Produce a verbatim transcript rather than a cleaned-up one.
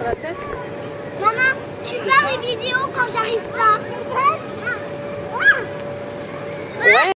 la tête. Maman, tu pars les vidéos quand j'arrive pas.